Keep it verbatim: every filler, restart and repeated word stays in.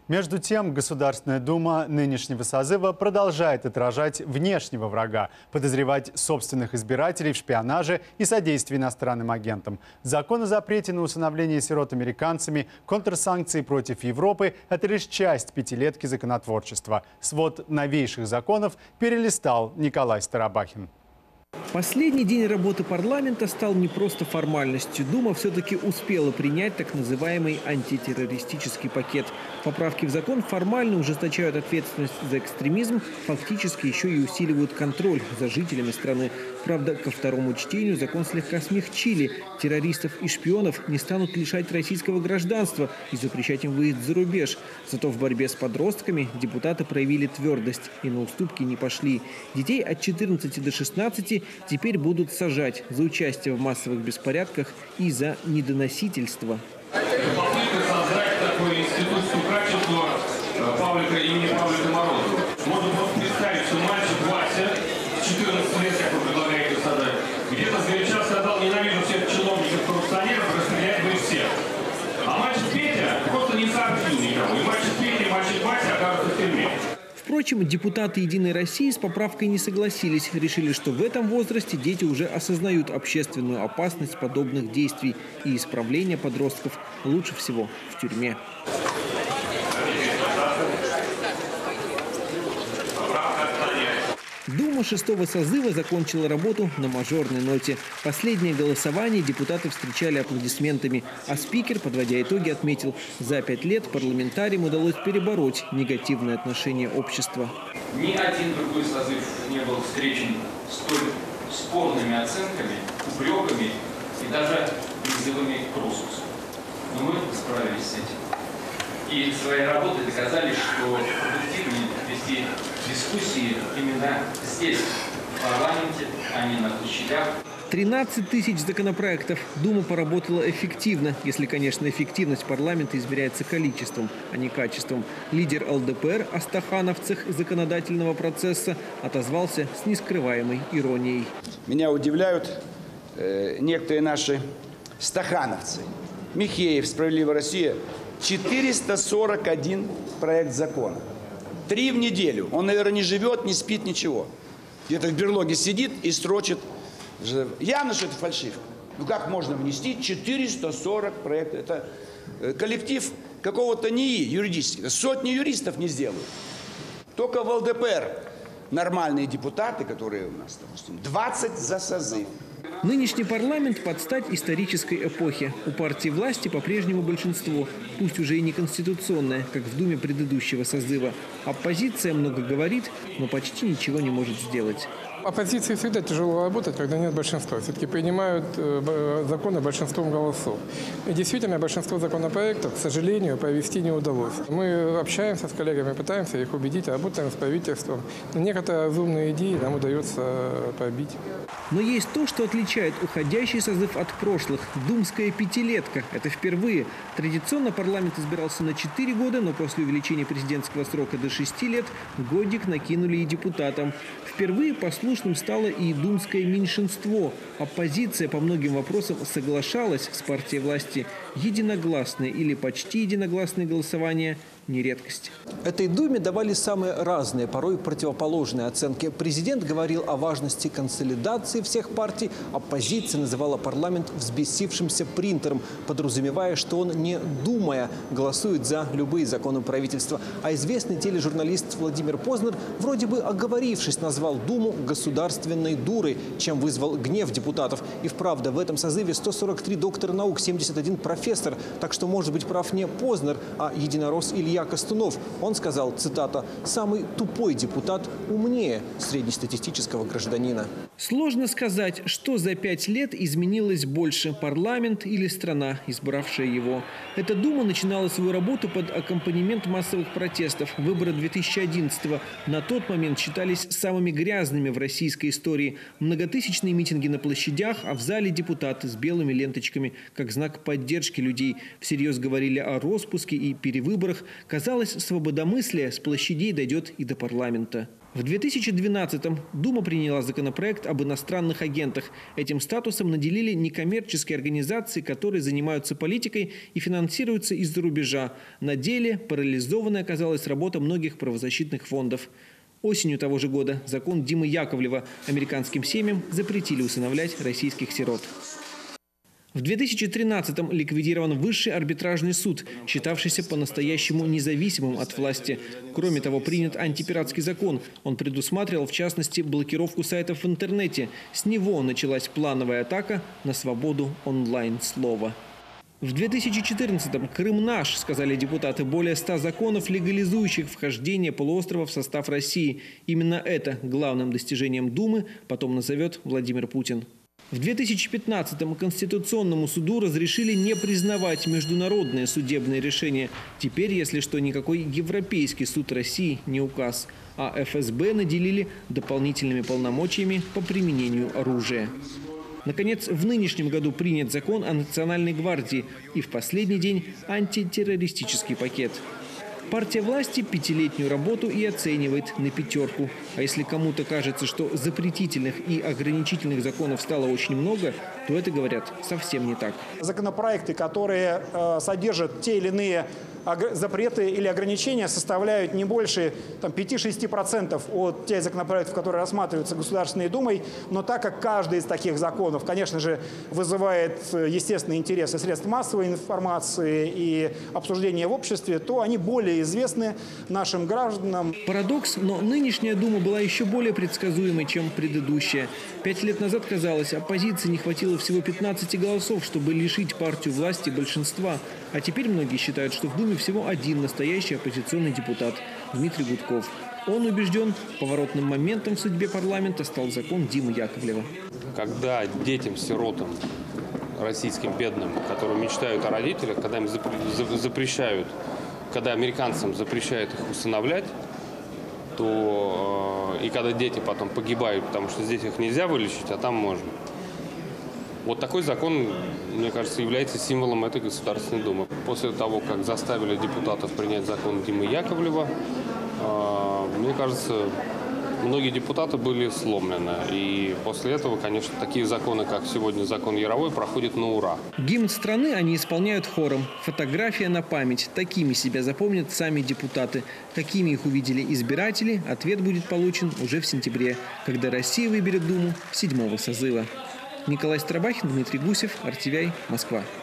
Между тем, Государственная Дума нынешнего созыва продолжает отражать внешнего врага, подозревать собственных избирателей в шпионаже и содействии иностранным агентам. Закон о запрете на усыновление сирот американцами, контрсанкции против Европы – это лишь часть пятилетки законотворчества. Свод новейших законов перелистал Николай Старобахин. Последний день работы парламента стал не просто формальностью. Дума все-таки успела принять так называемый антитеррористический пакет. Поправки в закон формально ужесточают ответственность за экстремизм, фактически еще и усиливают контроль за жителями страны. Правда, ко второму чтению закон слегка смягчили. Террористов и шпионов не станут лишать российского гражданства и запрещать им выезд за рубеж. Зато в борьбе с подростками депутаты проявили твердость и на уступки не пошли. Детей от четырнадцати до шестнадцати теперь будут сажать за участие в массовых беспорядках и за недоносительство. Попытка создать такой институт стукачества Павлика, имени Павлика Морозова. Можно просто представить, что мальчик Вася, четырнадцати лет, как вы предлагаете создать, где-то сгоряча сказал: ненавижу всех чиновников, коррупционеров, расстрелять бы всех. А мальчик Петя просто не сообщил никому. И мальчик Петя, и мальчик Вася окажутся в тюрьме. Впрочем, депутаты «Единой России» с поправкой не согласились. Решили, что в этом возрасте дети уже осознают общественную опасность подобных действий. И исправление подростков лучше всего в тюрьме. Дума шестого созыва закончила работу на мажорной ноте. Последнее голосование депутаты встречали аплодисментами. А спикер, подводя итоги, отметил, за пять лет парламентариям удалось перебороть негативное отношение общества. Ни один другой созыв не был встречен столь спорными оценками, упреками и даже призывами к распуску. Но мы справились с этим. И своей работой доказали, что продуктивнее вести дискуссии именно здесь, в парламенте, а не на площадях. тринадцать тысяч законопроектов. Дума поработала эффективно, если, конечно, эффективность парламента измеряется количеством, а не качеством. Лидер эл дэ пэ эр о стахановцах законодательного процесса отозвался с нескрываемой иронией. Меня удивляют э, некоторые наши стахановцы. Михеев, «Справедливая Россия», четыреста сорок один проект закона. Три в неделю. Он, наверное, не живет, не спит, ничего. Где-то в берлоге сидит и строчит. Явно, что это фальшивка. Ну как можно внести четыреста сорок проектов? Это коллектив какого-то НИИ юридического. Сотни юристов не сделают. Только в эл дэ пэ эр нормальные депутаты, которые у нас, допустим, двадцать за созыв. Нынешний парламент под стать исторической эпохе. У партии власти по-прежнему большинство, пусть уже и не конституционное, как в Думе предыдущего созыва. Оппозиция много говорит, но почти ничего не может сделать. Оппозиции всегда тяжело работать, когда нет большинства. Все-таки принимают э, законы большинством голосов. И действительно, большинство законопроектов, к сожалению, провести не удалось. Мы общаемся с коллегами, пытаемся их убедить, работаем с правительством. Но некоторые разумные идеи нам удается пробить. Но есть то, что отличает уходящий созыв от прошлых. Думская пятилетка. Это впервые. Традиционно парламент избирался на четыре года, но после увеличения президентского срока до шести лет годик накинули и депутатам. Впервые послушным стало и думское меньшинство. Оппозиция по многим вопросам соглашалась с партией власти. Единогласные или почти единогласные голосования – не редкость. Этой Думе давали самые разные, порой противоположные оценки. Президент говорил о важности консолидации всех партий. Оппозиция называла парламент взбесившимся принтером, подразумевая, что он, не думая, голосует за любые законы правительства. А известный тележурналист Владимир Познер, вроде бы оговорившись, назвал Думу государственной дурой, чем вызвал гнев депутатов. И вправду, в этом созыве сто сорок три доктора наук, семьдесят один профессор. Так что, может быть, прав не Познер, а единорос Илья Костунов. Он сказал, цитата, «самый тупой депутат умнее среднестатистического гражданина». Сложно сказать, что за пять лет изменилось больше – парламент или страна, избравшая его. Эта Дума начинала свою работу под аккомпанемент массовых протестов. Выборы две тысячи одиннадцатого на тот момент считались самыми грязными в российской истории. Многотысячные митинги на площадях, а в зале депутаты с белыми ленточками, как знак поддержки людей. Всерьез говорили о распуске и перевыборах. Казалось, свободомыслие с площадей дойдет и до парламента. В две тысячи двенадцатом Дума приняла законопроект об иностранных агентах. Этим статусом наделили некоммерческие организации, которые занимаются политикой и финансируются из-за рубежа. На деле парализованной оказалась работа многих правозащитных фондов. Осенью того же года закон Димы Яковлева американским семьям запретили усыновлять российских сирот. В две тысячи тринадцатом ликвидирован Высший арбитражный суд, считавшийся по-настоящему независимым от власти. Кроме того, принят антипиратский закон. Он предусматривал, в частности, блокировку сайтов в интернете. С него началась плановая атака на свободу онлайн-слова. В две тысячи четырнадцатом Крым наш, сказали депутаты, более ста законов, легализующих вхождение полуострова в состав России. Именно это главным достижением Думы потом назовет Владимир Путин. В две тысячи пятнадцатом Конституционному суду разрешили не признавать международные судебные решения. Теперь, если что, никакой Европейский суд России не указ. А эф эс бэ наделили дополнительными полномочиями по применению оружия. Наконец, в нынешнем году принят закон о Национальной гвардии и в последний день антитеррористический пакет. Партия власти пятилетнюю работу и оценивает на пятерку. А если кому-то кажется, что запретительных и ограничительных законов стало очень много, то это, говорят, совсем не так. Законопроекты, которые э, содержат те или иные запреты или ограничения, составляют не больше пяти-шести процентов от тех законопроектов, которые рассматриваются Государственной Думой. Но так как каждый из таких законов, конечно же, вызывает естественный интерес и средств массовой информации, и обсуждения в обществе, то они более известны нашим гражданам. Парадокс, но нынешняя Дума была еще более предсказуемой, чем предыдущая. Пять лет назад, казалось, оппозиции не хватило всего пятнадцати голосов, чтобы лишить партию власти большинства. А теперь многие считают, что в Думе всего один настоящий оппозиционный депутат – Дмитрий Гудков. Он убежден, поворотным моментом в судьбе парламента стал закон Димы Яковлева. Когда детям-сиротам, российским бедным, которые мечтают о родителях, когда им запрещают, когда американцам запрещают их усыновлять, то и когда дети потом погибают, потому что здесь их нельзя вылечить, а там можно. Вот такой закон, мне кажется, является символом этой Государственной Думы. После того, как заставили депутатов принять закон Димы Яковлева, мне кажется, многие депутаты были сломлены. И после этого, конечно, такие законы, как сегодня закон Яровой, проходят на ура. Гимн страны они исполняют хором. Фотография на память. Такими себя запомнят сами депутаты. Какими их увидели избиратели, ответ будет получен уже в сентябре, когда Россия выберет Думу седьмого созыва. Николай Старобахин, Дмитрий Гусев, эр тэ вэ, Москва.